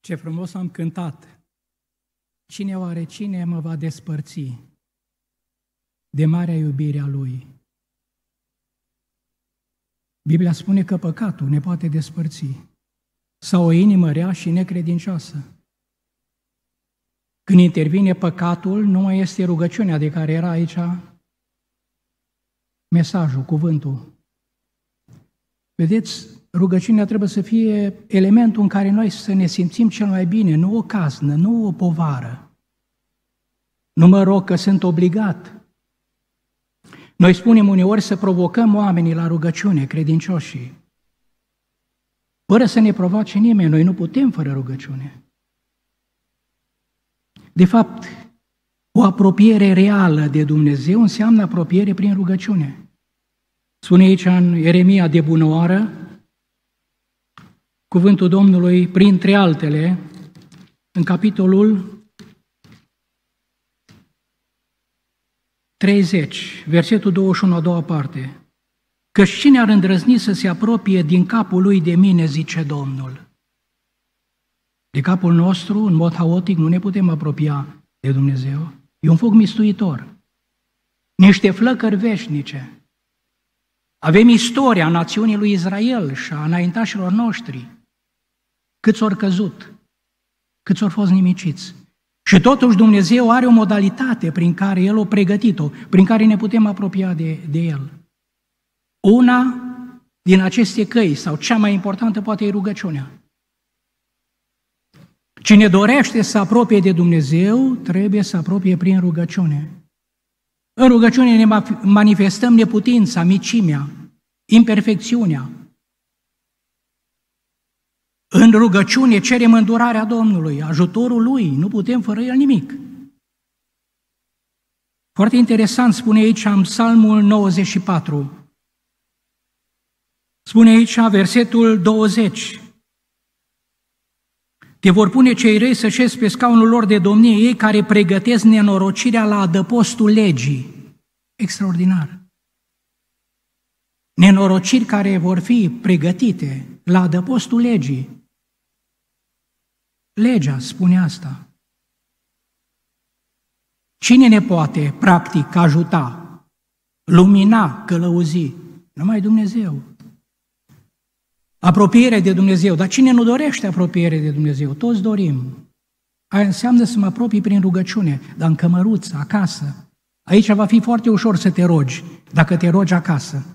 Ce frumos am cântat! Cine oare cine mă va despărți de marea iubire a Lui? Biblia spune că păcatul ne poate despărți, sau o inimă rea și necredincioasă. Când intervine păcatul, nu mai este rugăciunea de care era aici mesajul, cuvântul. Vedeți, rugăciunea trebuie să fie elementul în care noi să ne simțim cel mai bine, nu o caznă, nu o povară. Nu mă rog că sunt obligat. Noi spunem uneori să provocăm oamenii la rugăciune, credincioșii. Fără să ne provoace nimeni, noi nu putem fără rugăciune. De fapt, o apropiere reală de Dumnezeu înseamnă apropiere prin rugăciune. Spune aici în Ieremia de bunăoară, cuvântul Domnului, printre altele, în capitolul 30, versetul 21, a doua parte. Căci cine ar îndrăzni să se apropie din capul lui de mine, zice Domnul. De capul nostru, în mod haotic, nu ne putem apropia de Dumnezeu. E un foc mistuitor. Niște flăcări veșnice. Avem istoria națiunii lui Israel și a înaintașilor noștri. Câți ori căzut, câți ori fost nimiciți. Și totuși Dumnezeu are o modalitate prin care El a pregătit-o, prin care ne putem apropia de El. Una din aceste căi, sau cea mai importantă, poate e rugăciunea. Cine dorește să apropie de Dumnezeu, trebuie să apropie prin rugăciune. În rugăciune ne manifestăm neputința, micimea, imperfecțiunea. În rugăciune cerem îndurarea Domnului, ajutorul Lui, nu putem fără El nimic. Foarte interesant spune aici în Psalmul 94. Spune aici versetul 20. Te vor pune cei răi să șezi pe scaunul lor de domnie, ei care pregătesc nenorocirea la adăpostul legii. Extraordinar. Nenorociri care vor fi pregătite la adăpostul legii. Legea spune asta. Cine ne poate, practic, ajuta, lumina, călăuzi? Numai Dumnezeu. Apropiere de Dumnezeu. Dar cine nu dorește apropiere de Dumnezeu? Toți dorim. Aia înseamnă să mă apropii prin rugăciune, dar în cămăruță, acasă. Aici va fi foarte ușor să te rogi, dacă te rogi acasă.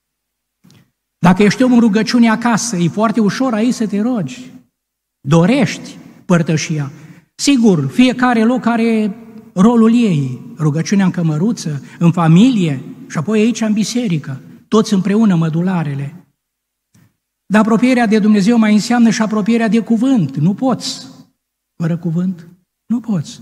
Dacă ești om în rugăciune acasă, e foarte ușor aici să te rogi. Dorești părtășia. Sigur, fiecare loc are rolul ei. Rugăciunea în cămăruță, în familie și apoi aici în biserică. Toți împreună, mădularele. Dar apropierea de Dumnezeu mai înseamnă și apropierea de cuvânt. Nu poți. Fără cuvânt, nu poți.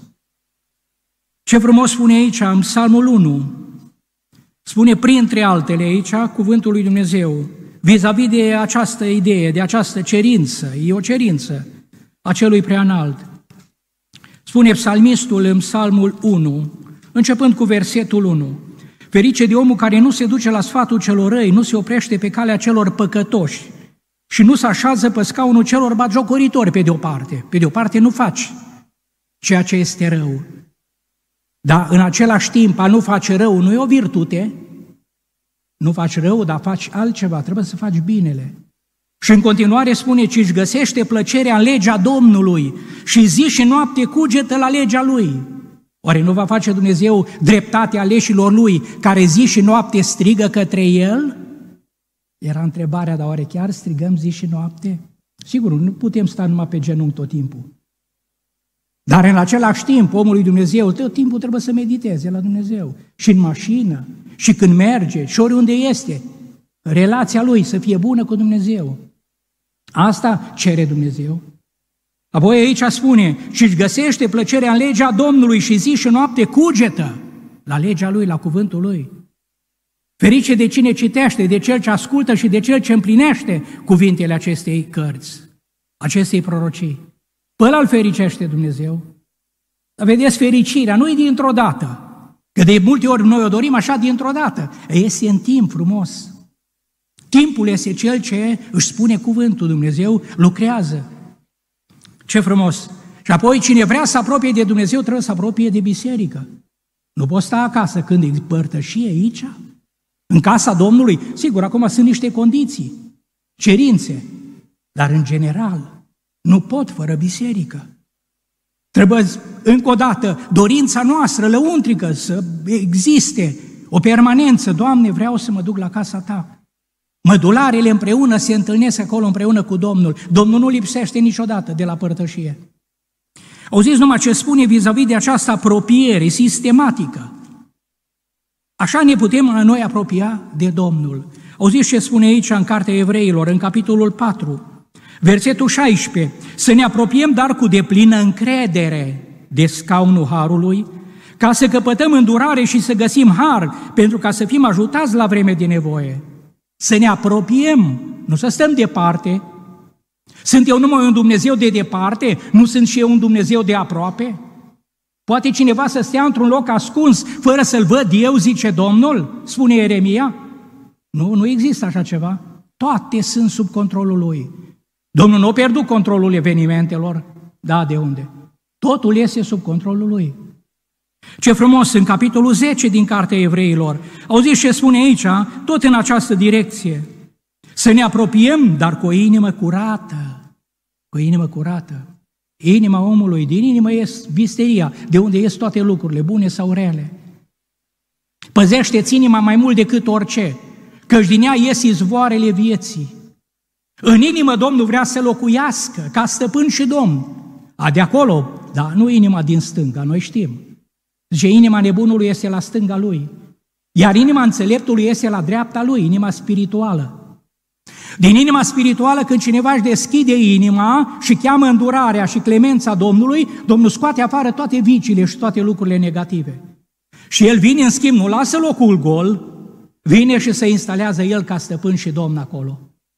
Ce frumos spune aici, în Psalmul 1, spune printre altele aici cuvântul lui Dumnezeu, vis-a-vis de această idee, de această cerință, e o cerință a celui preanalt. Spune psalmistul în Psalmul 1, începând cu versetul 1, ferice de omul care nu se duce la sfatul celor răi, nu se oprește pe calea celor păcătoși și nu se așează pe scaunul celor batjocoritori pe de o parte. Pe de o parte nu faci ceea ce este rău. Dar în același timp a nu face rău nu e o virtute. Nu faci rău, dar faci altceva, trebuie să faci binele. Și în continuare spune, ci își găsește plăcerea în legea Domnului și zi și noapte cugetă la legea Lui. Oare nu va face Dumnezeu dreptatea aleșilor Lui, care zi și noapte strigă către El? Era întrebarea, dar oare chiar strigăm zi și noapte? Sigur, nu putem sta numai pe genunchi tot timpul. Dar în același timp, omul lui Dumnezeu, tot timpul trebuie să mediteze la Dumnezeu. Și în mașină, și când merge, și oriunde este. Relația lui să fie bună cu Dumnezeu. Asta cere Dumnezeu. Apoi aici spune, și își găsește plăcerea în legea Domnului și zi și noapte cugetă la legea Lui, la cuvântul Lui. Ferice de cine citește, de cel ce ascultă și de cel ce împlinește cuvintele acestei cărți, acestei prorocii. Pe ăla îl fericește Dumnezeu. Dar vedeți, fericirea nu e dintr-o dată, că de multe ori noi o dorim așa dintr-o dată. Este în timp frumos. Timpul este cel ce își spune cuvântul, Dumnezeu lucrează. Ce frumos! Și apoi cine vrea să apropie de Dumnezeu trebuie să apropie de biserică. Nu poți sta acasă când e părtășie aici. În casa Domnului, sigur, acum sunt niște condiții, cerințe, dar în general nu pot fără biserică. Trebuie, încă o dată, dorința noastră lăuntrică să existe o permanență. Doamne, vreau să mă duc la casa Ta. Mădularele împreună se întâlnesc acolo împreună cu Domnul. Domnul nu lipsește niciodată de la părtășie. Auziți numai ce spune vis-a-vis de această apropiere sistematică. Așa ne putem noi apropia de Domnul. Auziți ce spune aici în Cartea Evreilor, în capitolul 4, versetul 16. Să ne apropiem, dar cu deplină încredere de scaunul Harului, ca să căpătăm îndurare și să găsim har, pentru ca să fim ajutați la vreme de nevoie. Să ne apropiem, nu să stăm departe. Sunt eu numai un Dumnezeu de departe? Nu sunt și eu un Dumnezeu de aproape? Poate cineva să stea într-un loc ascuns, fără să-L văd eu, zice Domnul, spune Ieremia? Nu există așa ceva. Toate sunt sub controlul Lui. Domnul nu a pierdut controlul evenimentelor. Da, de unde? Totul este sub controlul Lui. Ce frumos, în capitolul 10 din Cartea Evreilor, auziți ce spune aici, tot în această direcție. Să ne apropiem, dar cu o inimă curată. Cu o inimă curată. Inima omului, din inimă ies visteria, de unde ies toate lucrurile, bune sau rele. Păzește-ți inima mai mult decât orice, căci din ea ies izvoarele vieții. În inimă Domnul vrea să locuiască, ca stăpân și domn. De acolo, dar nu inima din stânga, noi știm. Zice, inima nebunului este la stânga lui, iar inima înțeleptului este la dreapta lui, inima spirituală. Din inima spirituală, când cineva își deschide inima și cheamă îndurarea și clemența Domnului, Domnul scoate afară toate viciile și toate lucrurile negative. Și El vine, în schimb, nu lasă locul gol, vine și se instalează El ca stăpân și domn acolo.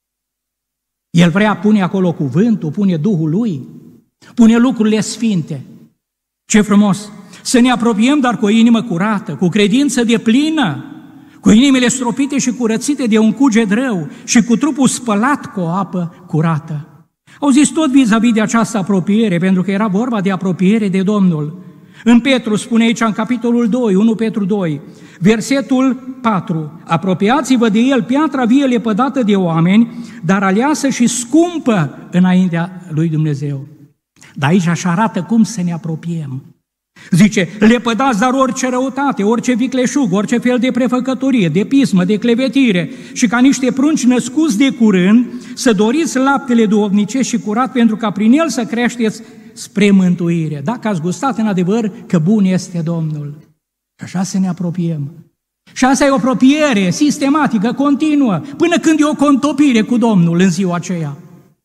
El vrea, pune acolo cuvântul, pune Duhul Lui, pune lucrurile sfinte. Ce frumos! Să ne apropiem, dar cu o inimă curată, cu credință deplină, cu inimile stropite și curățite de un cuget rău și cu trupul spălat cu o apă curată. Auziți tot vis-a-vis de această apropiere, pentru că era vorba de apropiere de Domnul. În Petru spune aici, în capitolul 2, 1 Petru 2, versetul 4, apropiați-vă de El, piatra vie lepădată de oameni, dar aleasă și scumpă înaintea lui Dumnezeu. Dar aici așa arată cum să ne apropiem. Zice, lepădați dar orice răutate, orice vicleșug, orice fel de prefăcătorie, de pismă, de clevetire și ca niște prunci născuți de curând, să doriți laptele duhovnicesc și curat pentru ca prin el să creșteți spre mântuire. Dacă ați gustat în adevăr că bun este Domnul. Și așa să ne apropiem. Și asta e o apropiere sistematică, continuă, până când e o contopire cu Domnul în ziua aceea.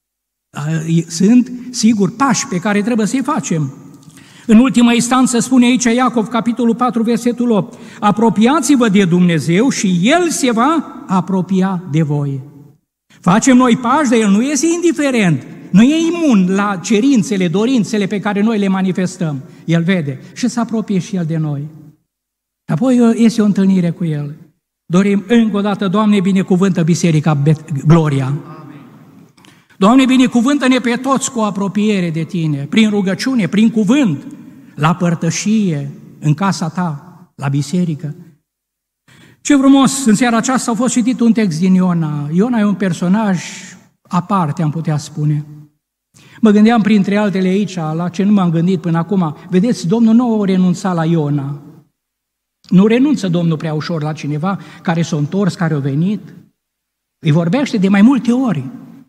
Sunt, sigur, pași pe care trebuie să-i facem. În ultima instanță spune aici Iacov, capitolul 4, versetul 8, apropiați-vă de Dumnezeu și El se va apropia de voi. Facem noi pași, dar El nu este indiferent, nu e imun la cerințele, dorințele pe care noi le manifestăm. El vede și se apropie și El de noi. Apoi este o întâlnire cu El. Dorim încă o dată, Doamne, binecuvântă Biserica Gloria. Doamne, binecuvântă-ne pe toți cu o apropiere de Tine, prin rugăciune, prin cuvânt, la părtășie, în casa Ta, la biserică. Ce frumos, în seara aceasta a fost citit un text din Iona. Iona e un personaj aparte, am putea spune. Mă gândeam printre altele aici, la ce nu m-am gândit până acum. Vedeți, Domnul nu a renunțat la Iona. Nu renunță Domnul prea ușor la cineva care s-a întors, care a venit. Îi vorbește de mai multe ori.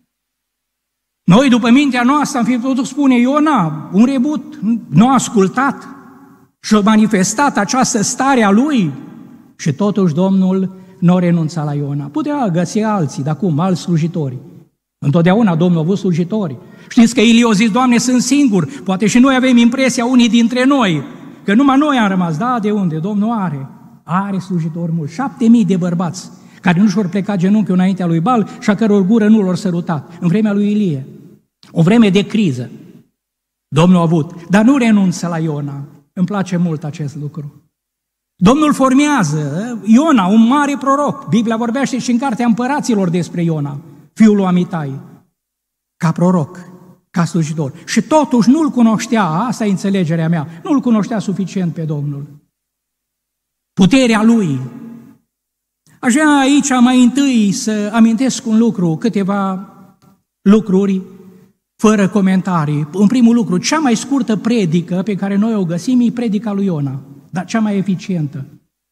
Noi, după mintea noastră, am fi putut spune, Iona, un rebut, nu a ascultat și a manifestat această stare a lui și totuși Domnul nu a renunțat la Iona. Putea găsi alții, dar cum? Alți slujitori. Întotdeauna Domnul a avut slujitori. Știți că Ilie a zis, Doamne, sunt singur, poate și noi avem impresia, unii dintre noi, că numai noi am rămas. Da, de unde? Domnul are slujitori mulți, 7.000 de bărbați care nu și-or pleca genunchiul înaintea lui Baal și a căror gură nu l-or sărutat, în vremea lui Ilie. O vreme de criză. Domnul a avut, dar nu renunță la Iona. Îmi place mult acest lucru. Domnul formează Iona, un mare proroc. Biblia vorbește și în Cartea Împăraților despre Iona, fiul lui Amitai, ca proroc. ca slujitor. Și totuși nu-L cunoștea, asta e înțelegerea mea, nu-L cunoștea suficient pe Domnul. Puterea Lui. Aș vrea aici mai întâi să amintesc un lucru, câteva lucruri fără comentarii. În primul lucru, cea mai scurtă predică pe care noi o găsim e predica lui Iona, dar cea mai eficientă.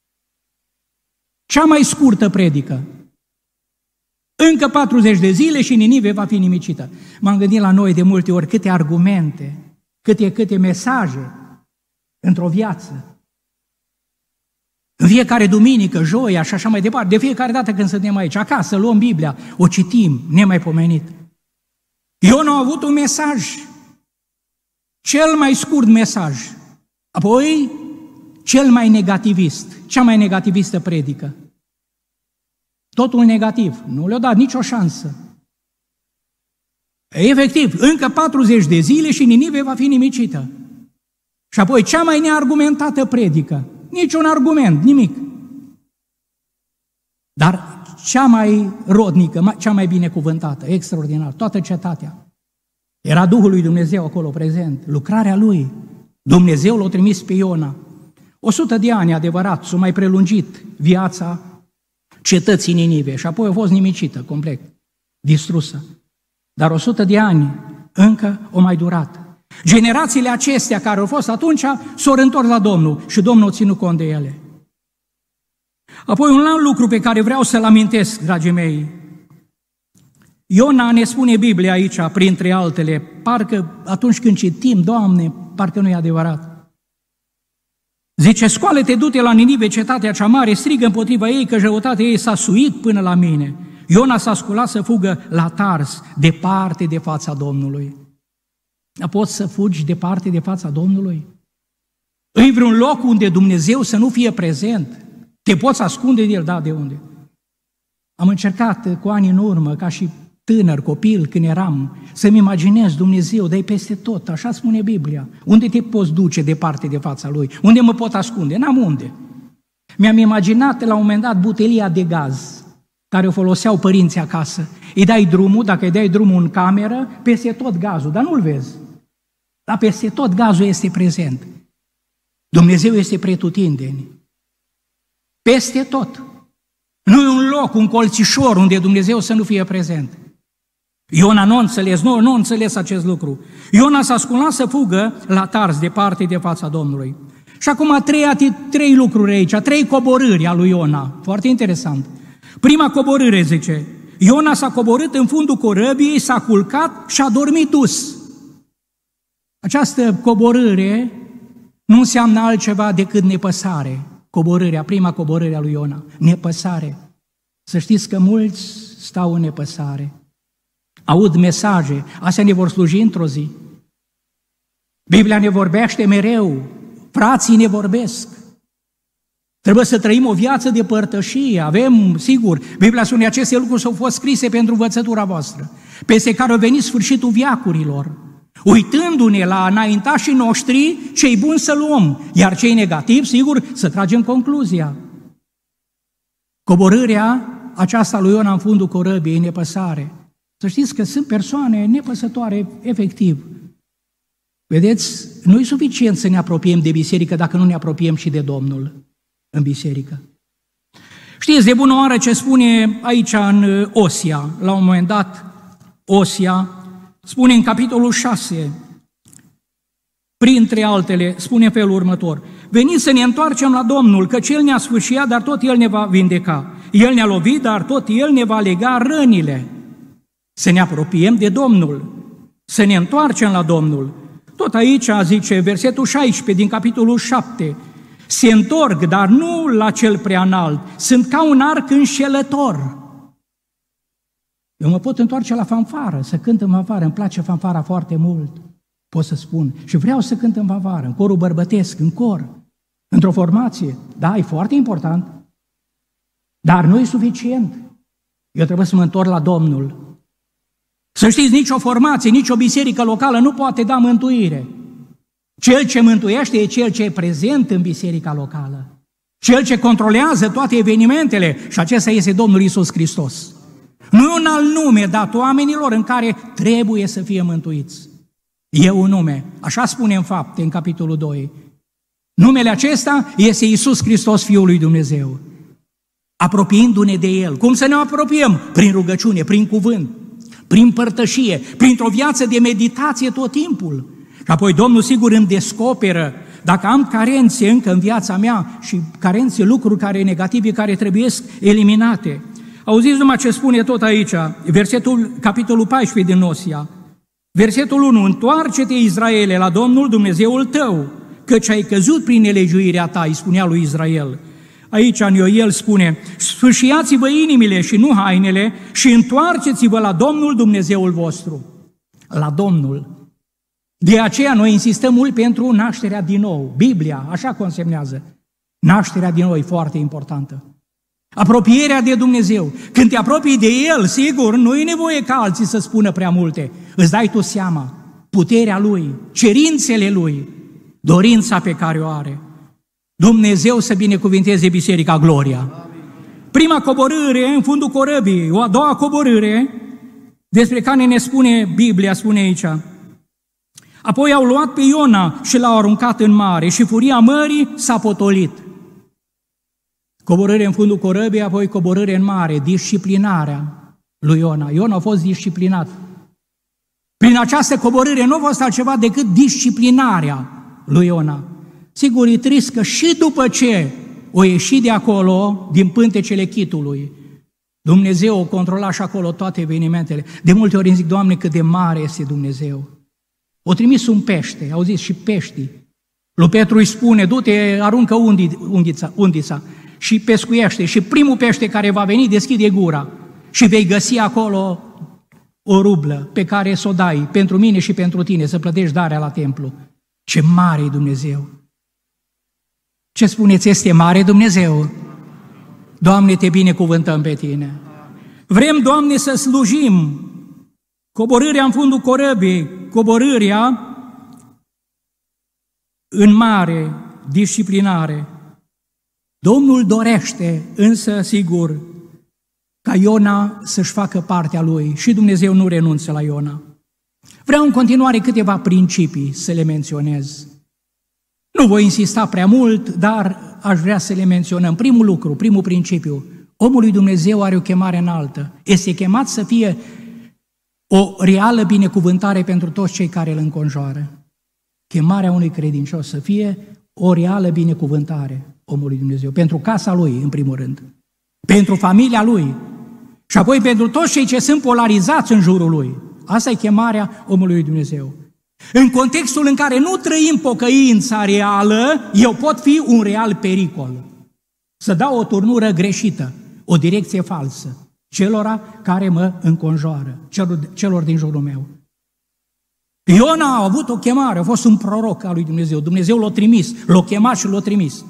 Cea mai scurtă predică. Încă 40 de zile și Ninive va fi nimicită. M-am gândit la noi de multe ori câte argumente, câte mesaje într-o viață. În fiecare duminică, joia și așa mai departe, de fiecare dată când suntem aici, acasă, luăm Biblia, o citim, nemaipomenit. Iona a avut un mesaj, cel mai scurt mesaj, apoi cel mai negativist, cea mai negativistă predică. Totul negativ, nu le-a dat nicio șansă. Efectiv, încă 40 de zile și Ninive va fi nimicită. Și apoi cea mai neargumentată predică, niciun argument, nimic. Dar cea mai rodnică, cea mai binecuvântată, extraordinar, toată cetatea. Era Duhul lui Dumnezeu acolo prezent, lucrarea Lui. Dumnezeu l-a trimis pe Iona. 100 de ani, adevărat, s-a mai prelungit viața cetății Ninive și apoi a fost nimicită complet, distrusă. Dar 100 de ani încă o mai durat. Generațiile acestea care au fost atunci s-au întors la Domnul și Domnul a ținut cont de ele. Apoi un alt lucru pe care vreau să-l amintesc, dragii mei. Iona ne spune Biblia aici, printre altele, parcă atunci când citim, Doamne, parcă nu e adevărat. Zice, scoală-te, du-te la Ninive, cetatea cea mare, strigă împotriva ei că răutatea ei s-a suit până la mine. Iona s-a sculat să fugă la Tars, departe de fața Domnului. Poți să fugi departe de fața Domnului? În vreun loc unde Dumnezeu să nu fie prezent? Te poți ascunde de El? Da, de unde? Am încercat cu ani în urmă, ca și tânăr, copil, când eram, să-mi imaginez Dumnezeu, dar e peste tot, așa spune Biblia. Unde te poți duce departe de fața Lui? Unde mă pot ascunde? N-am unde. Mi-am imaginat la un moment dat butelia de gaz, care o foloseau părinții acasă. Îi dai drumul, dacă îi dai drumul în cameră, peste tot gazul, dar nu-l vezi. Dar peste tot gazul este prezent. Dumnezeu este pretutindeni. Peste tot. Nu e un loc, un colțișor unde Dumnezeu să nu fie prezent. Iona nu a înțeles acest lucru. Iona s-a sculat să fugă la Tars, departe de fața Domnului. Și acum trei lucruri aici, 3 coborâri a lui Iona. Foarte interesant. Prima coborâre, zice, Iona s-a coborât în fundul corăbiei, s-a culcat și a dormit dus. Această coborâre nu înseamnă altceva decât nepăsare. Prima coborâre a lui Iona, nepăsare. Să știți că mulți stau în nepăsare. Aud mesaje, astea ne vor sluji într-o zi. Biblia ne vorbește mereu, frații ne vorbesc. Trebuie să trăim o viață de părtășie. Avem, sigur, Biblia spune, aceste lucruri s-au fost scrise pentru învățătura voastră, peste care a venit sfârșitul veacurilor. Uitându-ne la înaintașii noștri, cei buni să luăm, iar cei negativi, sigur, să tragem concluzia. Coborârea aceasta lui Iona în fundul corăbiei e nepăsare. Să știți că sunt persoane nepăsătoare, efectiv. Vedeți, nu e suficient să ne apropiem de biserică dacă nu ne apropiem și de Domnul în biserică. Știți de bună oară ce spune aici în Osia, la un moment dat, Osia spune în capitolul 6, printre altele, spune în felul următor: veniți să ne întoarcem la Domnul, căci El ne-a sfâșiat, dar tot El ne va vindeca. El ne-a lovit, dar tot El ne va lega rănile. Să ne apropiem de Domnul, să ne întoarcem la Domnul. Tot aici zice versetul 16 din capitolul 7, se întorc, dar nu la cel prea înalt, sunt ca un arc înșelător. Eu mă pot întoarce la fanfară, să cânt în fanfară, îmi place fanfara foarte mult, pot să spun, și vreau să cânt în fanfară, în corul bărbătesc, în cor, într-o formație, da, e foarte important, dar nu e suficient. Eu trebuie să mă întorc la Domnul. Să știți, nicio formație, nicio biserică locală nu poate da mântuire. Cel ce mântuiește e cel ce e prezent în biserica locală, cel ce controlează toate evenimentele, și acesta este Domnul Iisus Hristos. Nu e un alt nume dat oamenilor în care trebuie să fie mântuiți. E un nume. Așa spune în Fapte, în capitolul 2. Numele acesta este Iisus Hristos, Fiul lui Dumnezeu. Apropiindu-ne de El. Cum să ne apropiem? Prin rugăciune, prin cuvânt, prin părtășie, printr-o viață de meditație tot timpul. Și apoi Domnul sigur îmi descoperă dacă am carențe încă în viața mea și carențe, lucruri care negative, care trebuie eliminate. Auziți numai ce spune tot aici, capitolul 14 din Osia. Versetul 1, întoarce-te, Israele, la Domnul Dumnezeul tău, căci ai căzut prin nelegiuirea ta, îi spunea lui Israel. Aici în Ioel spune, sfâșiați-vă inimile și nu hainele și întoarceți-vă la Domnul Dumnezeul vostru. La Domnul. De aceea noi insistăm mult pentru nașterea din nou. Biblia așa consemnează. Nașterea din nou e foarte importantă. Apropierea de Dumnezeu. Când te apropii de El, sigur, nu e nevoie ca alții să spună prea multe. Îți dai tu seama, puterea Lui, cerințele Lui, dorința pe care o are. Dumnezeu să binecuvinteze Biserica Gloria. Prima coborâre în fundul corăbii, o a doua coborâre, despre care ne spune Biblia, spune aici. Apoi au luat pe Iona și l-au aruncat în mare și furia mării s-a potolit. Coborâre în fundul corăbii, apoi coborâre în mare, disciplinarea lui Iona. Iona a fost disciplinat. Prin această coborâre nu a fost altceva decât disciplinarea lui Iona. Sigur, e trist că și după ce o ieși de acolo, din pântecele chitului, Dumnezeu o controla și acolo toate evenimentele. De multe ori îmi zic, Doamne, cât de mare este Dumnezeu. O trimis un pește, auziți, și peștii. Lui Petru îi spune, du-te, aruncă undița și pescuiește. Și primul pește care va veni, deschide gura și vei găsi acolo o rublă pe care să o dai pentru mine și pentru tine, să plătești darea la templu. Ce mare e Dumnezeu! Ce spuneți, este mare Dumnezeu? Doamne, te binecuvântăm pe tine. Vrem, Doamne, să slujim. Coborârea în fundul corăbii, coborârea în mare, disciplinare. Domnul dorește, însă, sigur, ca Iona să-și facă partea lui și Dumnezeu nu renunță la Iona. Vreau în continuare câteva principii să le menționez. Nu voi insista prea mult, dar aș vrea să le menționăm. Primul lucru, primul principiu, omul lui Dumnezeu are o chemare înaltă. Este chemat să fie o reală binecuvântare pentru toți cei care îl înconjoară. Chemarea unui credincios să fie o reală binecuvântare omului Dumnezeu. Pentru casa lui, în primul rând. Pentru familia lui. Și apoi pentru toți cei ce sunt polarizați în jurul lui. Asta e chemarea omului lui Dumnezeu. În contextul în care nu trăim pocăința reală, eu pot fi un real pericol. Să dau o turnură greșită, o direcție falsă celora care mă înconjoară, celor din jurul meu. Iona a avut o chemare, a fost un proroc al lui Dumnezeu. Dumnezeu l-a trimis, l-a chemat și l-a trimis.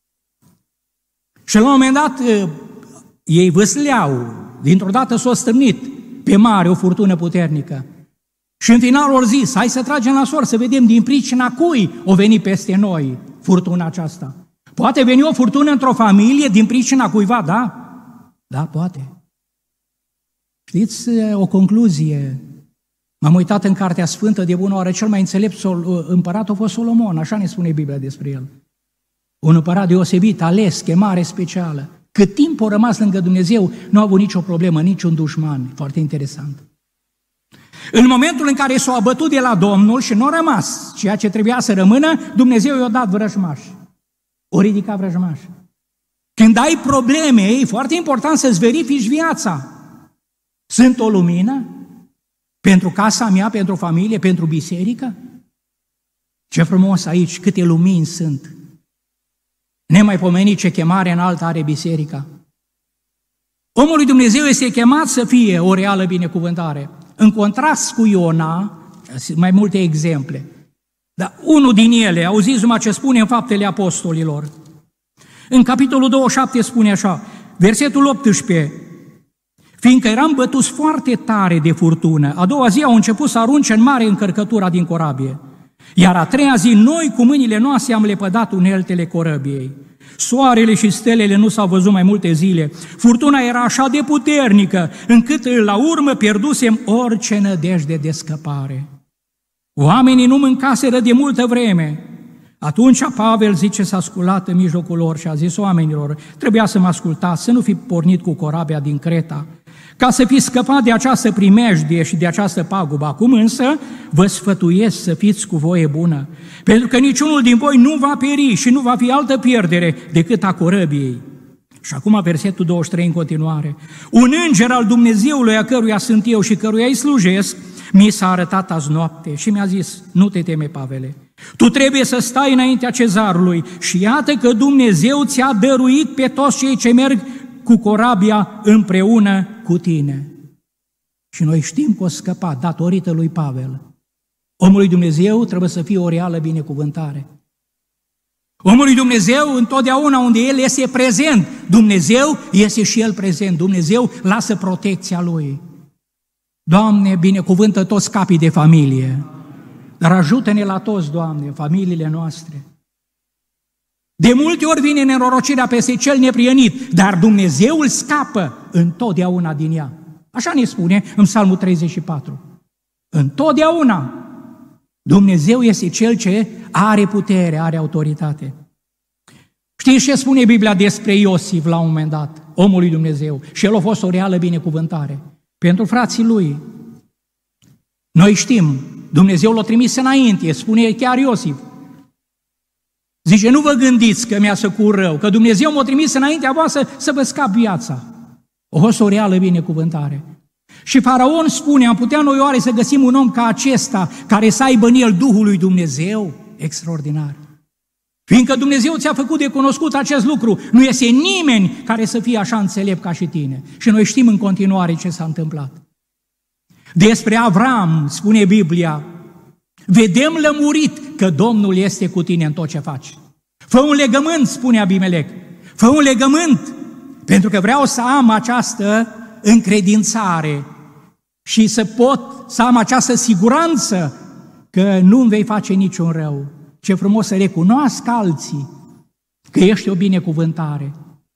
Și la un moment dat ei vâsleau, dintr-o dată s-au stârnit pe mare o furtună puternică. Și în final au zis, hai să tragem la sor, să vedem din pricina cui o veni peste noi furtuna aceasta. Poate veni o furtună într-o familie din pricina cuiva, da? Da, poate. Știți o concluzie? M-am uitat în Cartea Sfântă de bună oară, cel mai înțelept împărat a fost Solomon, așa ne spune Biblia despre el. Un împărat deosebit, ales, chemare specială. Cât timp a rămas lângă Dumnezeu, nu a avut nicio problemă, niciun dușman. Foarte interesant. În momentul în care s-a abătut de la Domnul și nu a rămas ceea ce trebuia să rămână, Dumnezeu i-a dat vrăjmași. O ridica vrăjmași. Când ai probleme, e foarte important să-ți verifici viața. Sunt o lumină pentru casa mea, pentru familie, pentru biserică? Ce frumos aici, câte lumini sunt. Nemaipomenit ce chemare înaltă are biserica. Omul lui Dumnezeu este chemat să fie o reală binecuvântare. În contrast cu Iona, mai multe exemple, dar unul din ele, auziți numai ce spune în Faptele Apostolilor. În capitolul 27 spune așa, versetul 18, fiindcă eram bătuți foarte tare de furtună, a doua zi au început să arunce în mare încărcătura din corabie, iar a treia zi noi cu mâinile noastre am lepădat uneltele corăbiei. Soarele și stelele nu s-au văzut mai multe zile. Furtuna era așa de puternică, încât la urmă pierdusem orice nădejde de scăpare. Oamenii nu mâncaseră de multă vreme. Atunci Pavel, zice, s-a sculat în mijlocul lor și a zis oamenilor, trebuia să mă ascultați, să nu fi pornit cu corabia din Creta, ca să fiți scăpat de această primejdie și de această pagubă. Acum însă vă sfătuiesc să fiți cu voie bună, pentru că niciunul din voi nu va pieri și nu va fi altă pierdere decât a corăbiei. Și acum versetul 23 în continuare. Un înger al Dumnezeului a căruia sunt eu și căruia îi slujesc, mi s-a arătat azi noapte și mi-a zis, nu te teme, Pavele, tu trebuie să stai înaintea cezarului și iată că Dumnezeu ți-a dăruit pe toți cei ce merg cu corabia împreună cu tine. Și noi știm că o scăpa datorită lui Pavel. Omul lui Dumnezeu trebuie să fie o reală binecuvântare. Omul lui Dumnezeu, întotdeauna unde el este prezent, Dumnezeu este și el prezent. Dumnezeu lasă protecția lui. Doamne, binecuvântă toți capii de familie, dar ajută-ne la toți, Doamne, familiile noastre. De multe ori vine nenorocirea peste cel neprihănit, dar Dumnezeu îl scapă întotdeauna din ea. Așa ne spune în Psalmul 34. Întotdeauna Dumnezeu este Cel ce are putere, are autoritate. Știți ce spune Biblia despre Iosif la un moment dat, omul lui Dumnezeu? Și el a fost o reală binecuvântare pentru frații lui. Noi știm, Dumnezeu l-a trimis înainte, spune chiar Iosif. Zice, nu vă gândiți că mi-a făcut rău, că Dumnezeu m-a trimis înaintea voastră să vă scap viața. A fost o reală binecuvântare. Și Faraon spune, am putea noi oare să găsim un om ca acesta, care să aibă în el Duhul lui Dumnezeu? Extraordinar. Fiindcă Dumnezeu ți-a făcut de cunoscut acest lucru, nu este nimeni care să fie așa înțelept ca și tine. Și noi știm în continuare ce s-a întâmplat. Despre Avram, spune Biblia, vedem lămurit că Domnul este cu tine în tot ce faci. Fă un legământ, spune Abimelec, fă un legământ, pentru că vreau să am această încredințare și să am această siguranță că nu îmi vei face niciun rău. Ce frumos să recunoască alții că ești o binecuvântare.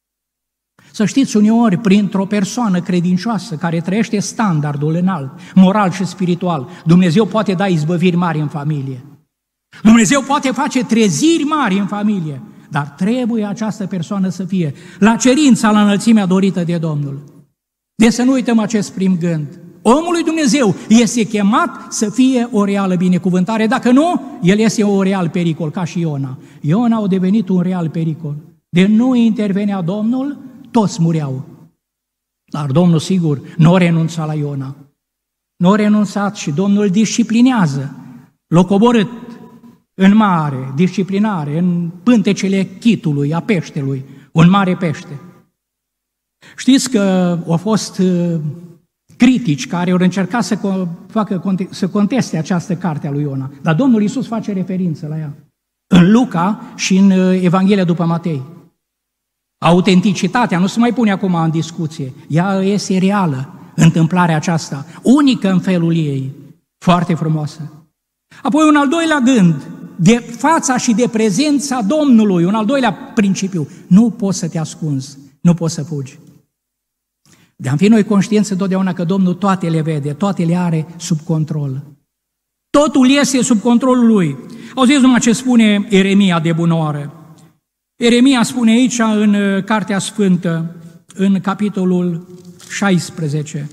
Să știți, uneori, printr-o persoană credincioasă care trăiește standardul înalt, moral și spiritual, Dumnezeu poate da izbăviri mari în familie. Dumnezeu poate face treziri mari în familie, dar trebuie această persoană să fie la cerința, la înălțimea dorită de Domnul. Deci să nu uităm acest prim gând. Omul lui Dumnezeu este chemat să fie o reală binecuvântare. Dacă nu, el este un real pericol, ca și Iona. Iona a devenit un real pericol. De nu intervenea Domnul, toți mureau. Dar Domnul, sigur, nu a renunțat la Iona. Nu a renunțat și Domnul îl disciplinează. L-a coborât în mare, disciplinare, în pântecele chitului, a peștelui, un mare pește. Știți că au fost critici care au încercat să conteste această carte a lui Iona, dar Domnul Iisus face referință la ea în Luca și în Evanghelia după Matei. Autenticitatea nu se mai pune acum în discuție, ea este reală, întâmplarea aceasta, unică în felul ei, foarte frumoasă. Apoi un al doilea gând, de fața și de prezența Domnului, un al doilea principiu, nu poți să te ascunzi, nu poți să fugi. De-am fi noi conștienți întotdeauna că Domnul toate le vede, toate le are sub control. Totul este sub controlul Lui. Auziți numai ce spune Ieremia de bunoară. Ieremia spune aici în Cartea Sfântă, în capitolul 16,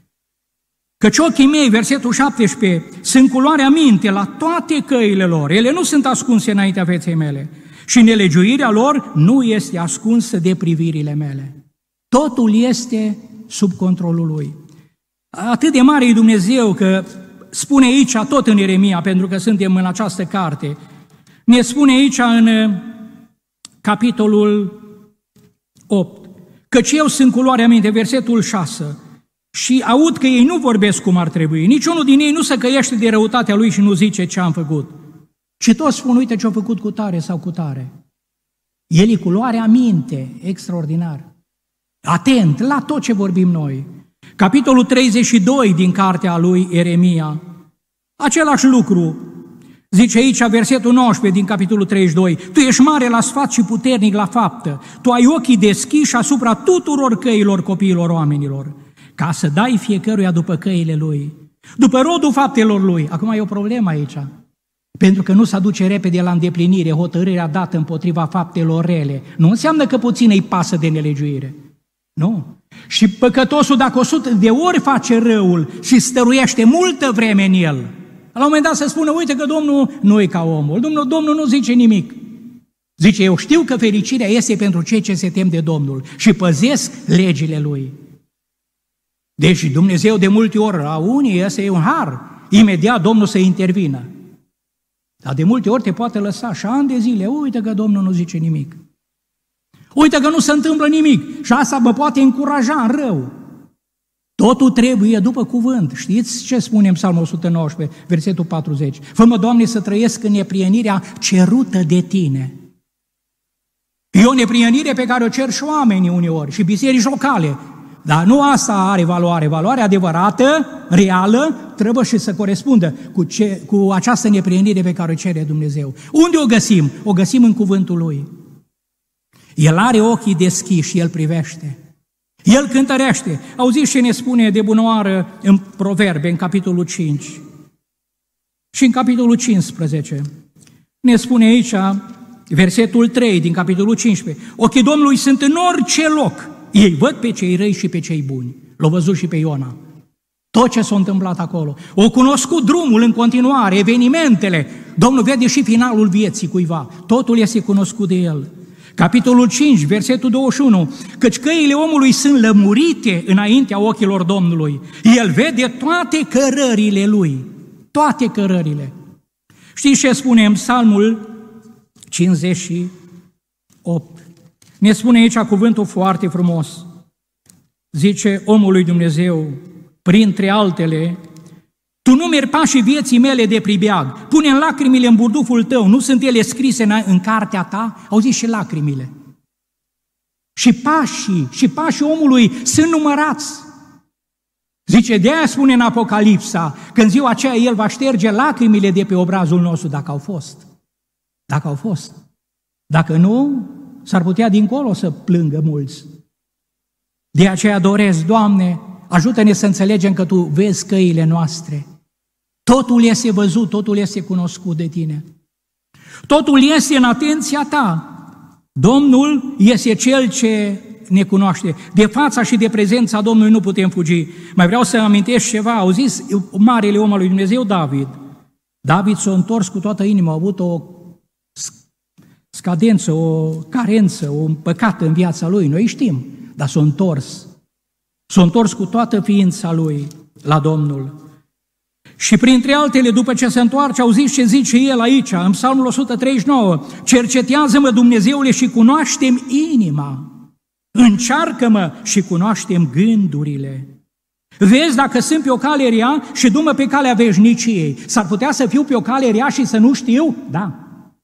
căci ochii mei, versetul 17, sunt cu luarea minte la toate căile lor, ele nu sunt ascunse înaintea feței mele și nelegiuirea lor nu este ascunsă de privirile mele. Totul este sub controlul Lui. Atât de mare e Dumnezeu că spune aici, tot în Ieremia, pentru că suntem în această carte, ne spune aici în capitolul 8, căci eu sunt cu luarea minte, versetul 6, și aud că ei nu vorbesc cum ar trebui, niciunul din ei nu se căiește de răutatea lui și nu zice ce am făcut, ci toți spun, uite ce-a făcut cu tare sau cu tare. El e cu luarea minte, extraordinar. Atent la tot ce vorbim noi. Capitolul 32 din cartea lui Ieremia, același lucru, zice aici versetul 19 din capitolul 32, tu ești mare la sfat și puternic la faptă, tu ai ochii deschiși asupra tuturor căilor copiilor oamenilor, ca să dai fiecăruia după căile lui. După rodul faptelor lui. Acum e o problemă aici. Pentru că nu se aduce repede la îndeplinire hotărârea dată împotriva faptelor rele. Nu înseamnă că puțin îi pasă de nelegiuire. Nu. Și păcătosul, dacă 100 de ori face răul și stăruiește multă vreme în el, la un moment dat se spune, uite că Domnul nu e ca omul, Domnul nu zice nimic. Zice, eu știu că fericirea este pentru cei ce se tem de Domnul și păzesc legile Lui. Deci Dumnezeu de multe ori, la unii ăsta e un har, imediat Domnul să intervină. Dar de multe ori te poate lăsa și ani de zile, uite că Domnul nu zice nimic. Uite că nu se întâmplă nimic și asta mă poate încuraja în rău. Totul trebuie după cuvânt. Știți ce spune în Psalmul 119, versetul 40? Fă-mă, Doamne, să trăiesc în neprienirea cerută de Tine. E o neprienire pe care o cer și oamenii uneori, și biserici locale. Dar nu asta are valoare. Valoarea adevărată, reală, trebuie și să corespundă cu această neprienire pe care o cere Dumnezeu. Unde o găsim? O găsim în cuvântul Lui. El are ochii deschiși și El privește. El cântărește. Auziți ce ne spune de bunăoară în Proverbe, în capitolul 5 și în capitolul 15. Ne spune aici, versetul 3 din capitolul 15. Ochii Domnului sunt în orice loc. Ei văd pe cei răi și pe cei buni. L-au văzut și pe Iona. Tot ce s-a întâmplat acolo. O cunoscut drumul în continuare, evenimentele. Domnul vede și finalul vieții cuiva. Totul este cunoscut de El. Capitolul 5, versetul 21. Căci căile omului sunt lămurite înaintea ochilor Domnului. El vede toate cărările lui. Toate cărările. Știți ce spune în Psalmul 58? Ne spune aici cuvântul foarte frumos. Zice omul lui Dumnezeu, printre altele, tu numeri pașii vieții mele de pribeag, pune în lacrimile în burduful tău, nu sunt ele scrise în cartea ta? Auziți, și lacrimile. Și pașii omului sunt numărați. Zice, de aia spune în Apocalipsa, că în ziua aceea El va șterge lacrimile de pe obrazul nostru, dacă au fost. Dacă au fost. Dacă nu, s-ar putea dincolo să plângă mulți. De aceea doresc, Doamne, ajută-ne să înțelegem că Tu vezi căile noastre. Totul este văzut, totul este cunoscut de Tine. Totul este în atenția Ta. Domnul este Cel ce ne cunoaște. De fața și de prezența Domnului nu putem fugi. Mai vreau să amintesc ceva. Auziți, marele om al lui Dumnezeu, David. David s-a întors cu toată inima, a avut o scadență, o carență, un păcat în viața lui. Noi știm, dar s-a întors. S-a întors cu toată ființa lui la Domnul. Și printre altele, după ce se întoarce, auziți ce zice el aici, în Psalmul 139, cercetează-mă, Dumnezeule, și cunoaște-mi inima, încearcă-mă și cunoaște-mi gândurile. Vezi dacă sunt pe o cale rea și du-mă pe calea veșniciei. S-ar putea să fiu pe o cale rea și să nu știu? Da.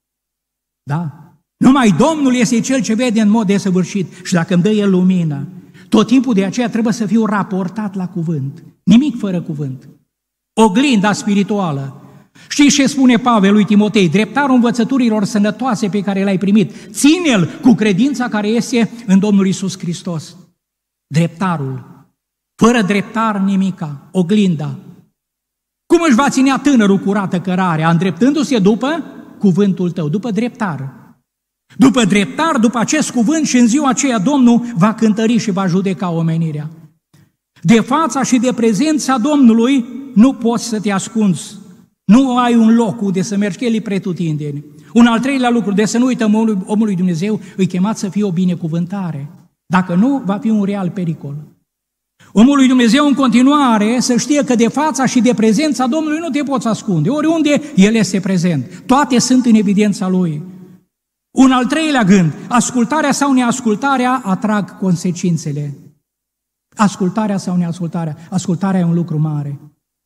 Da. Numai Domnul este Cel ce vede în mod desăvârșit și dacă îmi dă El lumină, tot timpul de aceea trebuie să fiu raportat la cuvânt. Nimic fără cuvânt. Oglinda spirituală. Știți ce spune Pavel lui Timotei? Dreptarul învățăturilor sănătoase pe care le-ai primit, ține-l cu credința care este în Domnul Iisus Hristos. Dreptarul. Fără dreptar nimica. Oglinda. Cum își va ținea tânărul curată cărarea? Îndreptându-se după cuvântul tău, după dreptar. După dreptar, după acest cuvânt, și în ziua aceea Domnul va cântări și va judeca omenirea. De fața și de prezența Domnului nu poți să te ascunzi. Nu ai un loc unde să mergi, El e pretutindeni. Un al treilea lucru, de să nu uităm, omul lui Dumnezeu îi chemat să fie o binecuvântare. Dacă nu, va fi un real pericol. Omul lui Dumnezeu în continuare să știe că de fața și de prezența Domnului nu te poți ascunde. Oriunde El este prezent. Toate sunt în evidența Lui. Un al treilea gând, ascultarea sau neascultarea atrag consecințele. Ascultarea sau neascultarea? Ascultarea e un lucru mare.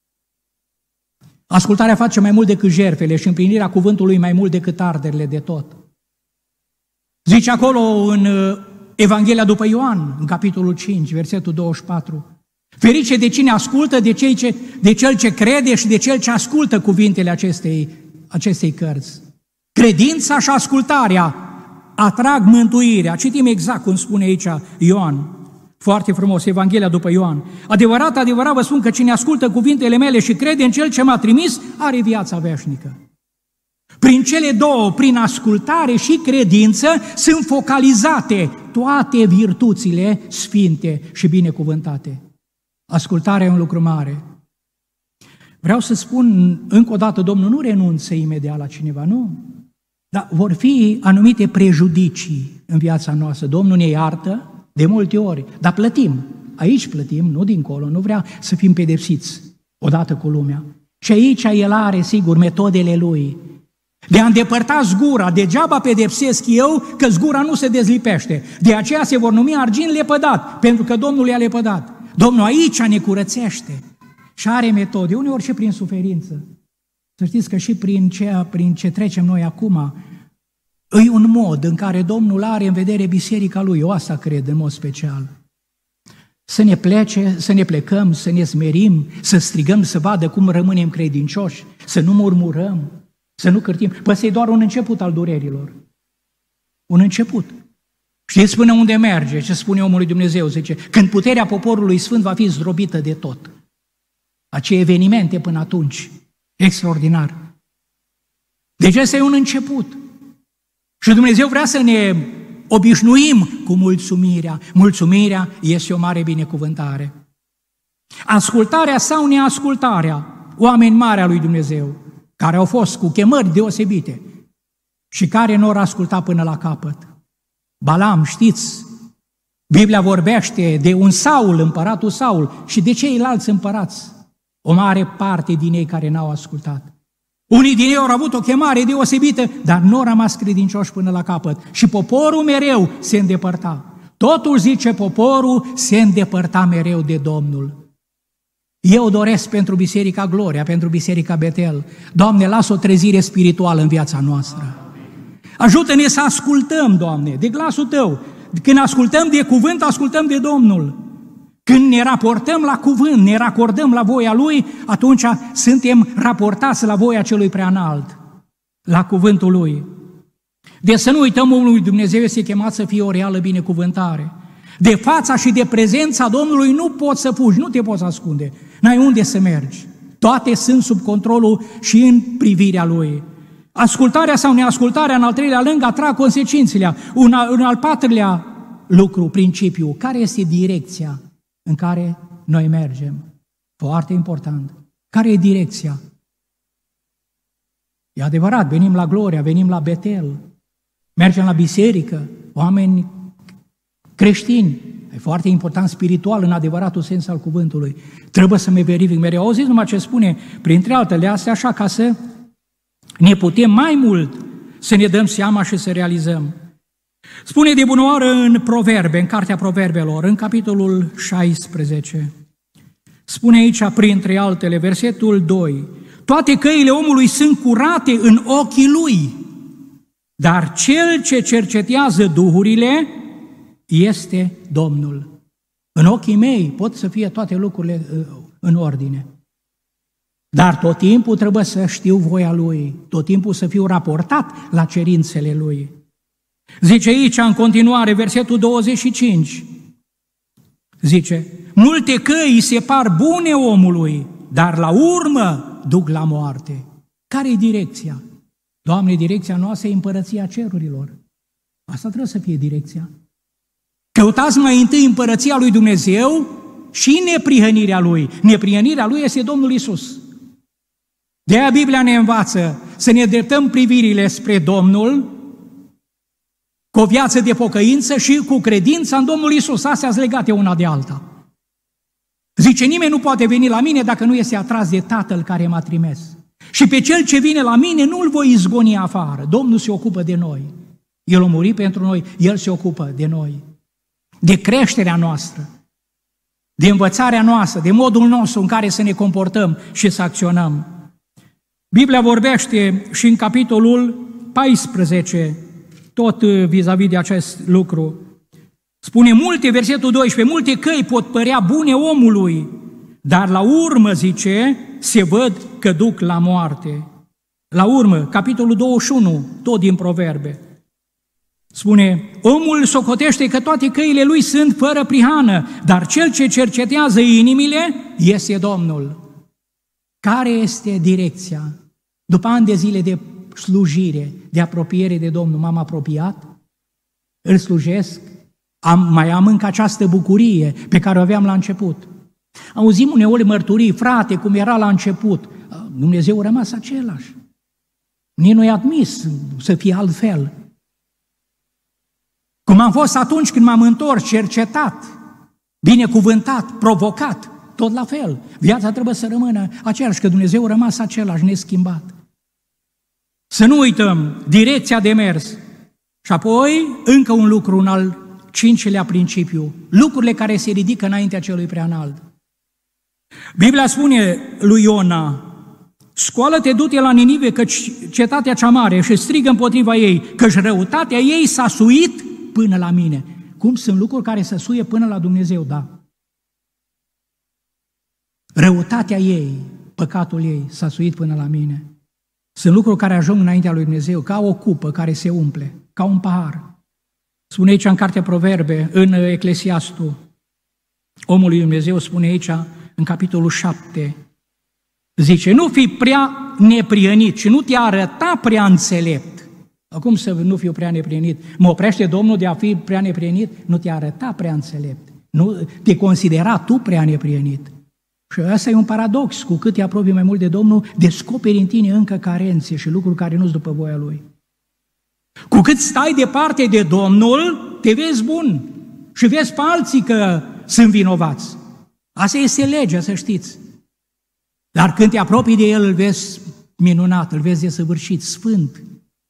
Ascultarea face mai mult decât jertfele și împlinirea cuvântului mai mult decât arderile de tot. Zice acolo în Evanghelia după Ioan, în capitolul 5, versetul 24, ferice de cine ascultă, de cel ce crede și de cel ce ascultă cuvintele acestei cărți. Credința și ascultarea atrag mântuirea. Citim exact cum spune aici Ioan. Foarte frumos, Evanghelia după Ioan. Adevărat, adevărat vă spun că cine ascultă cuvintele mele și crede în Cel ce m-a trimis, are viața veșnică. Prin cele două, prin ascultare și credință, sunt focalizate toate virtuțile sfinte și binecuvântate. Ascultarea e un lucru mare. Vreau să spun încă o dată, Domnul nu renunță imediat la cineva, nu? Dar vor fi anumite prejudicii în viața noastră. Domnul ne iartă de multe ori, dar plătim. Aici plătim, nu dincolo, nu vrea să fim pedepsiți odată cu lumea. Și aici El are, sigur, metodele Lui. De a îndepărta zgura, degeaba pedepsesc eu că zgura nu se dezlipește. De aceea se vor numi argint lepădat, pentru că Domnul i-a lepădat. Domnul aici ne curățește și are metode, uneori și prin suferință. Să știți că și prin ce trecem noi acum, e un mod în care Domnul are în vedere biserica Lui, eu asta cred în mod special. Să ne plece, să ne plecăm, să ne smerim, să strigăm, să vadă cum rămânem credincioși, să nu murmurăm, să nu cârtim. Păi ăsta e doar un început al durerilor. Un început. Știți până unde merge? Ce spune omul lui Dumnezeu? Zice, când puterea poporului sfânt va fi zdrobită de tot. Acei evenimente până atunci. Extraordinar. Deci ăsta e un început. Și Dumnezeu vrea să ne obișnuim cu mulțumirea. Mulțumirea este o mare binecuvântare. Ascultarea sau neascultarea, oameni mari al lui Dumnezeu, care au fost cu chemări deosebite și care nu au ascultat până la capăt. Balam, știți, Biblia vorbește de un Saul, împăratul Saul, și de ceilalți împărați. O mare parte din ei care n-au ascultat. Unii din ei au avut o chemare deosebită, dar nu au rămas credincioși până la capăt. Și poporul mereu se îndepărta. Totul, zice, poporul se îndepărta mereu de Domnul. Eu doresc pentru Biserica Gloria, pentru Biserica Betel, Doamne, lasă o trezire spirituală în viața noastră. Ajută-ne să ascultăm, Doamne, de glasul Tău. Când ascultăm de cuvânt, ascultăm de Domnul. Când ne raportăm la cuvânt, ne racordăm la voia Lui, atunci suntem raportați la voia Celui Preanalt, la cuvântul Lui. Deci să nu uităm, omul lui Dumnezeu este chemat să fie o reală binecuvântare. De fața și de prezența Domnului nu poți să fugi, nu te poți ascunde, n-ai unde să mergi. Toate sunt sub controlul și în privirea Lui. Ascultarea sau neascultarea, în al treilea rând, atrag consecințele. Un al patrulea lucru, principiu, care este direcția în care noi mergem? Foarte important. Care e direcția? E adevărat, venim la Gloria, venim la Betel, mergem la biserică, oameni creștini. E foarte important spiritual, în adevăratul sens al cuvântului. Trebuie să me verific mereu. Auziți numai ce spune, printre altele astea, așa ca să ne putem mai mult să ne dăm seama și să realizăm. Spune de bunăoară în Proverbe, în Cartea Proverbelor, în capitolul 16. Spune aici, printre altele, versetul 2. Toate căile omului sunt curate în ochii lui, dar cel ce cercetează duhurile este Domnul. În ochii mei pot să fie toate lucrurile în ordine. Dar tot timpul trebuie să știu voia Lui, tot timpul să fiu raportat la cerințele Lui. Zice aici, în continuare, versetul 25, zice, multe căi îi se par bune omului, dar la urmă duc la moarte. Care e direcția? Doamne, direcția noastră e împărăția cerurilor. Asta trebuie să fie direcția. Căutați mai întâi împărăția lui Dumnezeu și neprihănirea Lui. Neprihănirea Lui este Domnul Iisus. De aia Biblia ne învață să ne dreptăm privirile spre Domnul cu o viață de pocăință și cu credința în Domnul Iisus. Astea sunt legate una de alta. Zice, nimeni nu poate veni la mine dacă nu este atras de Tatăl care m-a trimis. Și pe cel ce vine la mine nu-l voi izgoni afară. Domnul se ocupă de noi. El a murit pentru noi, El se ocupă de noi. De creșterea noastră, de învățarea noastră, de modul nostru în care să ne comportăm și să acționăm. Biblia vorbește și în capitolul 14, tot vis-a-vis de acest lucru. Spune multe, versetul 12, multe căi pot părea bune omului, dar la urmă, zice, se văd că duc la moarte. La urmă, capitolul 21, tot din Proverbe. Spune, omul socotește că toate căile lui sunt fără prihană, dar cel ce cercetează inimile este Domnul. Care este direcția? După ani de zile de slujire, de apropiere de Domnul, m-am apropiat, îl slujesc, mai am încă această bucurie pe care o aveam la început. Auzim uneori mărturii, frate, cum era la început. Dumnezeu a rămas același. Nici nu-i admis să fie altfel. Cum am fost atunci când m-am întors, cercetat, binecuvântat, provocat, tot la fel. Viața trebuie să rămână aceeași, că Dumnezeu a rămas același, neschimbat. Să nu uităm direcția de mers. Și apoi, încă un lucru, un al cincilea principiu, lucrurile care se ridică înaintea celui preanalt. Biblia spune lui Iona, scoală-te, du-te la Ninive, căci cetatea cea mare, și strigă împotriva ei, căci răutatea ei s-a suit până la mine. Cum sunt lucruri care se suie până la Dumnezeu? Da. Răutatea ei, păcatul ei s-a suit până la mine. Sunt lucruri care ajung înaintea lui Dumnezeu, ca o cupă care se umple, ca un pahar. Spune aici în Cartea Proverbe, în Eclesiastul, omul lui Dumnezeu spune aici, în capitolul 7, zice, nu fi prea neprienit și nu te arăta prea înțelept. Acum să nu fiu prea neprienit? Mă oprește Domnul de a fi prea neprienit? Nu te arăta prea înțelept. Nu te considera tu prea neprienit. Și ăsta e un paradox. Cu cât te apropii mai mult de Domnul, descoperi în tine încă carențe și lucruri care nu-s după voia Lui. Cu cât stai departe de Domnul, te vezi bun și vezi pe alții că sunt vinovați. Asta este legea, să știți. Dar când te apropii de El, îl vezi minunat, îl vezi desăvârșit, sfânt.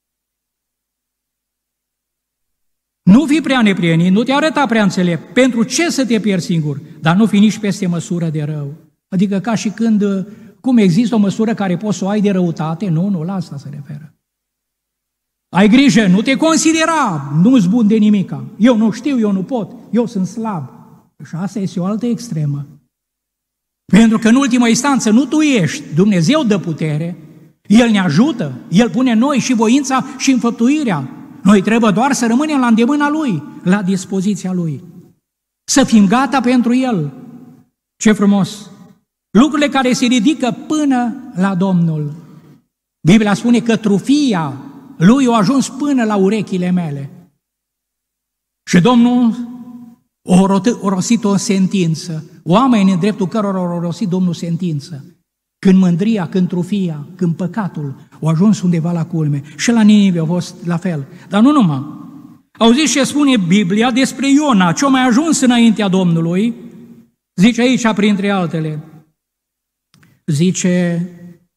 Nu fi prea neprienit, nu te arăta prea înțelept. Pentru ce să te pierzi singur? Dar nu fi nici peste măsură de rău. Adică ca și când, cum există o măsură care poți să o ai de răutate, nu, la asta se referă. Ai grijă, nu te considera, nu-s bun de nimica. Eu nu știu, eu nu pot, eu sunt slab. Și asta este o altă extremă. Pentru că în ultima instanță nu tu ești, Dumnezeu dă putere, El ne ajută, El pune în noi și voința și înfăptuirea. Noi trebuie doar să rămânem la îndemâna Lui, la dispoziția Lui. Să fim gata pentru El. Ce frumos! Lucrurile care se ridică până la Domnul. Biblia spune că trufia Lui a ajuns până la urechile mele. Și Domnul a rostit o sentință. Oamenii în dreptul cărora au rosit Domnul sentință. Când mândria, când trufia, când păcatul au ajuns undeva la culme. Și la Ninive a fost la fel. Dar nu numai. Auziți ce spune Biblia despre Iona, ce-a mai ajuns înaintea Domnului? Zice aici, printre altele, zice,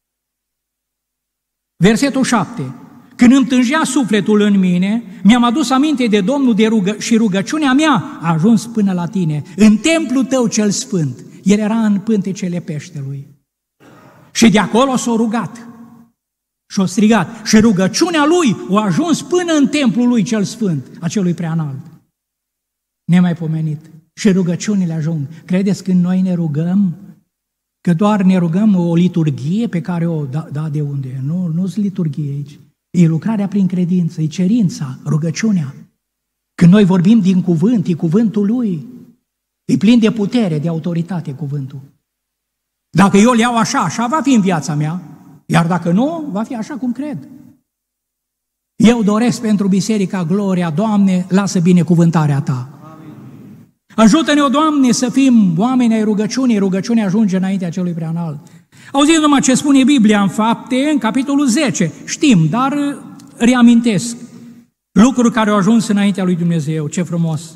versetul 7, când îmi tângea sufletul în mine, mi-am adus aminte de Domnul și rugăciunea mea a ajuns până la tine, în templul tău cel sfânt. El era în pântecele peștelui. Și de acolo s-a rugat și a strigat. Și rugăciunea lui a ajuns până în templul lui cel sfânt, acelui preanalt. Nemaipomenit. Și rugăciunile ajung. Credeți când noi ne rugăm, că doar ne rugăm o liturghie pe care o... Da, de unde? Nu-s liturghie aici. E lucrarea prin credință, e cerința, rugăciunea. Când noi vorbim din cuvânt, e cuvântul lui. E plin de putere, de autoritate cuvântul. Dacă eu îl iau așa va fi în viața mea, iar dacă nu, va fi așa cum cred. Eu doresc pentru Biserica Gloria, Doamne, lasă binecuvântarea Ta. Ajută-ne, o Doamne, să fim oameni ai rugăciunii, rugăciunea ajunge înaintea celui preanalt. Auziți numai ce spune Biblia în Fapte, în capitolul 10. Știm, dar reamintesc lucruri care au ajuns înaintea lui Dumnezeu. Ce frumos!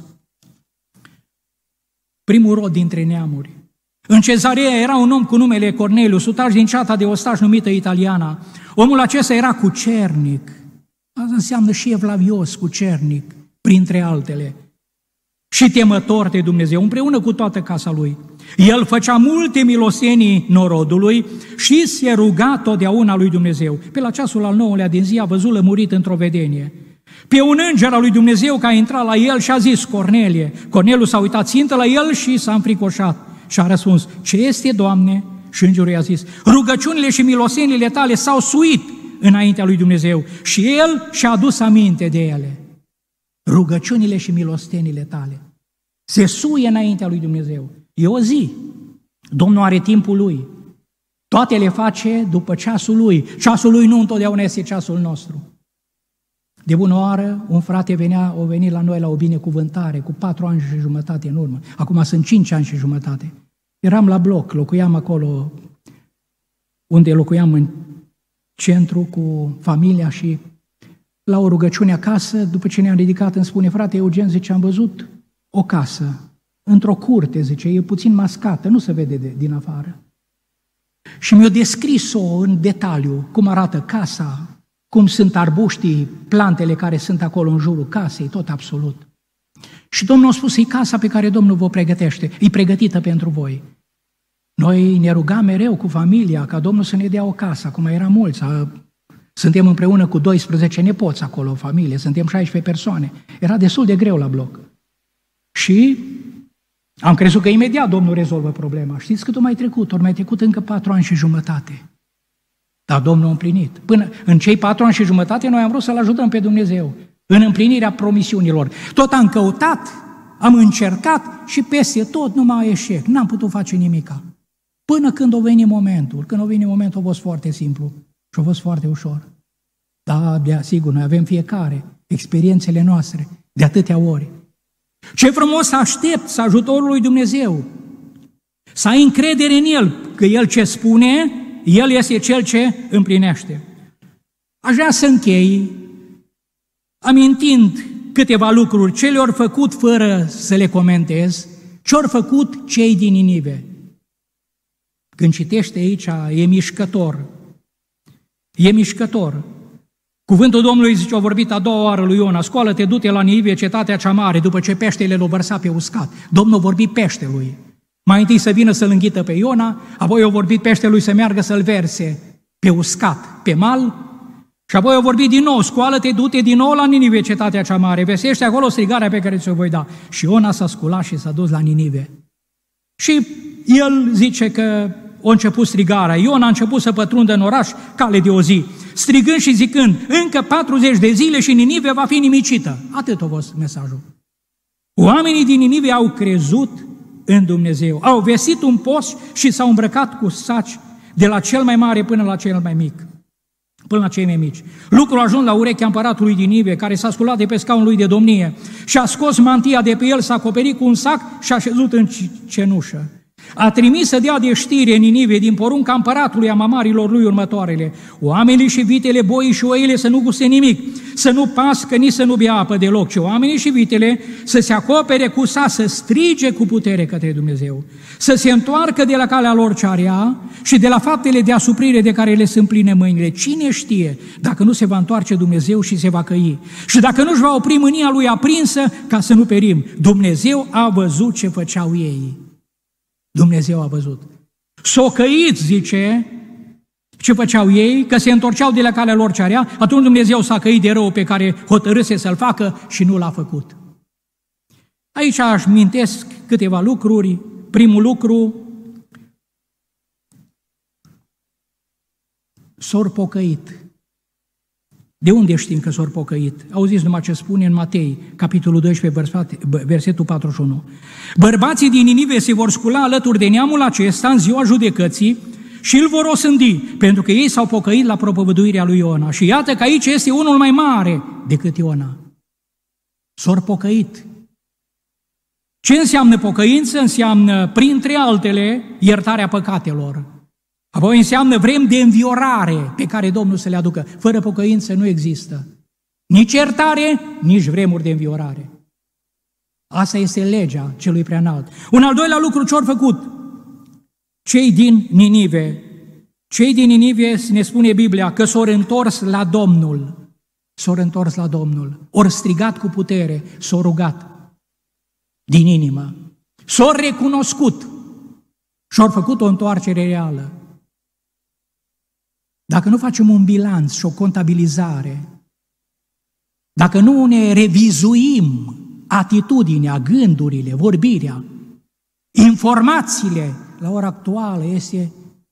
Primul rod dintre neamuri. În Cezarea era un om cu numele Corneliu, sutaș din ceata de ostași numită Italiana. Omul acesta era cucernic. Asta înseamnă și evlavios, cucernic, printre altele. Și temător de Dumnezeu, împreună cu toată casa lui. El făcea multe milostenii norodului și se ruga totdeauna lui Dumnezeu. Pe la ceasul al 9-lea din zi a văzut lămurit într-o vedenie. Pe un înger al lui Dumnezeu că a intrat la el și a zis, Cornelie. Corneliu s-a uitat țintă la el și s-a înfricoșat. Și a răspuns, ce este, Doamne? Și îngerul i-a zis, rugăciunile și milostenile tale s-au suit înaintea lui Dumnezeu și el și-a adus aminte de ele. rugăciunile și milostenile tale. Se suie înaintea lui Dumnezeu. E o zi. Domnul are timpul lui. Toate le face după ceasul lui. Ceasul lui nu întotdeauna este ceasul nostru. De bună oară, un frate a venit la noi la o binecuvântare cu 4 ani și jumătate în urmă. Acum sunt 5 ani și jumătate. Eram la bloc, locuiam acolo unde locuiam în centru cu familia și la o rugăciune acasă, după ce ne-am ridicat, îmi spune, frate Eugen, zice, am văzut o casă într-o curte, zice, e puțin mascată, nu se vede din afară. Și mi-a descris-o în detaliu, cum arată casa, cum sunt arbuștii, plantele care sunt acolo în jurul casei, tot absolut. Și Domnul a spus, e casa pe care Domnul vă pregătește, e pregătită pentru voi. Noi ne rugam mereu cu familia ca Domnul să ne dea o casă, acum eram mulți, suntem împreună cu 12 nepoți acolo, o familie, suntem 16 persoane. Era destul de greu la bloc. Și am crezut că imediat Domnul rezolvă problema. Știți cât a mai trecut? Ori mai trecut încă 4 ani și jumătate. Dar Domnul a împlinit. Până în cei 4 ani și jumătate noi am vrut să-L ajutăm pe Dumnezeu în împlinirea promisiunilor. Tot am căutat, am încercat și peste tot numai eșec. N-am putut face nimica. Până când a venit momentul. Când a venit momentul a fost foarte simplu și a fost foarte ușor. Da, sigur, noi avem fiecare experiențele noastre de atâtea ori. Ce frumos să aștept ajutorul lui Dumnezeu, să ai încredere în El, că El ce spune, El este Cel ce împlinește. Aș vrea să închei amintind câteva lucruri, ce le-au făcut fără să le comentez, ce-au făcut cei din Ninive. Când citește aici, e mișcător. E mișcător. Cuvântul Domnului zice, a vorbit a doua oară lui Iona, scoală-te, du-te la Ninive, cetatea cea mare, după ce peștele l-a vărsat pe uscat. Domnul a vorbit peștelui. Mai întâi să vină să-l înghită pe Iona, apoi a vorbit peștelui să meargă să-l verse pe uscat, pe mal, și apoi a vorbit din nou, scoală-te, du-te din nou la Ninive, cetatea cea mare, vestește acolo strigarea pe care ți-o voi da. Și Iona s-a sculat și s-a dus la Ninive. Și el zice că a început strigarea. Iona a început să pătrundă în oraș cale de o zi, strigând și zicând, încă 40 de zile și Ninive va fi nimicită. Atât a fost mesajul. Oamenii din Ninive au crezut în Dumnezeu, au vestit un post și s-au îmbrăcat cu saci de la cel mai mare până la cel mai mic, până la cei mai mici. Lucrul a ajuns la urechea împăratului din Ninive, care s-a sculat de pe scaunul lui de domnie și a scos mantia de pe el, s-a acoperit cu un sac și a șezut în cenușă. A trimis să dea de știre în Ninive din porunca împăratului a mamarilor lui următoarele: oamenii și vitele, boii și oile să nu guste nimic, să nu pască, nici să nu bea apă deloc, ci oamenii și vitele să se acopere cu sa, să strige cu putere către Dumnezeu, să se întoarcă de la calea lor cea rea și de la faptele de asuprire de care le sunt pline mâinile. Cine știe dacă nu se va întoarce Dumnezeu și se va căi și dacă nu-și va opri mânia lui aprinsă ca să nu perim. Dumnezeu a văzut ce făceau ei. Dumnezeu a văzut. S-o căit, zice, ce făceau ei, că se întorceau de la calea lor cea rea, atunci Dumnezeu s-a căit de rău pe care hotărâse să-l facă și nu l-a făcut. Aici aș mintesc câteva lucruri. Primul lucru, s-or pocăit. De unde știm că s-or pocăit? Auziți numai ce spune în Matei, capitolul 12, versetul 41. Bărbații din Ninive se vor scula alături de neamul acesta în ziua judecății și îl vor osândi, pentru că ei s-au pocăit la propovăduirea lui Iona. Și iată că aici este unul mai mare decât Iona. S-or pocăit. Ce înseamnă pocăință? Înseamnă, printre altele, iertarea păcatelor. Apoi înseamnă vrem de înviorare pe care Domnul să le aducă. Fără pocăință nu există nici iertare, nici vremuri de înviorare. Asta este legea celui preanalt. Un al doilea lucru ce-au făcut cei din Ninive. Cei din Ninive, ne spune Biblia, că s-au întors la Domnul. S-au întors la Domnul. Ori strigat cu putere, s-au rugat din inimă. S-au recunoscut și au făcut o întoarcere reală. Dacă nu facem un bilanț și o contabilizare, dacă nu ne revizuim atitudinea, gândurile, vorbirea, informațiile, la ora actuală este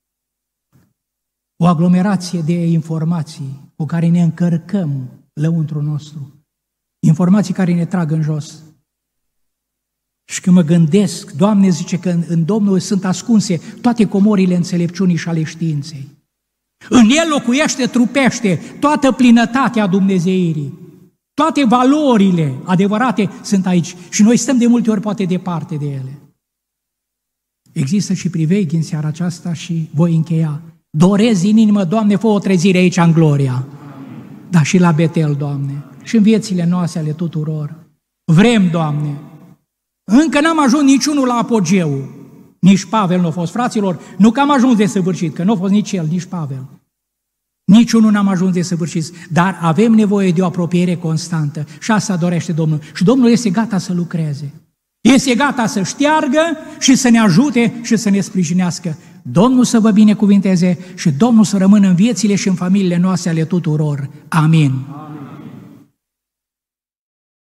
o aglomerație de informații cu care ne încărcăm lăuntrul nostru. Informații care ne trag în jos. Și când mă gândesc, Doamne zice că în Domnul sunt ascunse toate comorile înțelepciunii și ale științei. În El locuiește, trupește toată plinătatea Dumnezeirii. Toate valorile adevărate sunt aici și noi stăm de multe ori poate departe de ele. Există și priveghi în seara aceasta și voi încheia. Dorez din inimă, Doamne, fă o trezire aici în Gloria. Dar și la Betel, Doamne, și în viețile noastre ale tuturor. Vrem, Doamne, încă n-am ajuns niciunul la apogeu. Nici Pavel nu a fost, fraților, nu că am ajuns de săvârșit, că nu a fost nici el, nici Pavel. Niciunul n-am ajuns de săvârșit, dar avem nevoie de o apropiere constantă și asta dorește Domnul. Și Domnul este gata să lucreze. Este gata să șteargă și să ne ajute și să ne sprijinească. Domnul să vă binecuvinteze și Domnul să rămână în viețile și în familiile noastre ale tuturor. Amin.